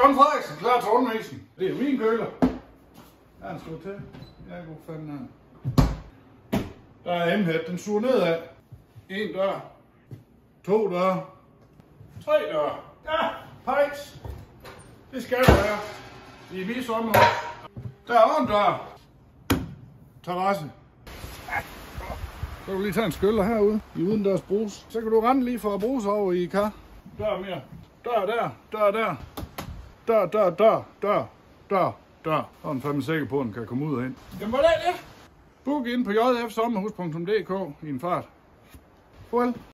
John Frederiksen, klar til undervisning. Det er min køler. Der er en slå til. Ja, god fanden her. Der er M-hæt, den suger nedad. 1 dør. 2 døre. 3 døre. Ja, pejs. Det skal der være. I mit sommerhus. Der er en dør. Terrasse. Så kan du lige tage en skylder herude i udendørs brus. Så kan du rende lige for at bruse over i kar. Dør mere. Dør der. Dør der. Dør, dør, dør, dør, dør, dør. Så er den fandme sikker på, at den kan komme ud og ind. Jamen, hvordan er det? Book ind på jfsommerhus.dk i en fart. Farvel.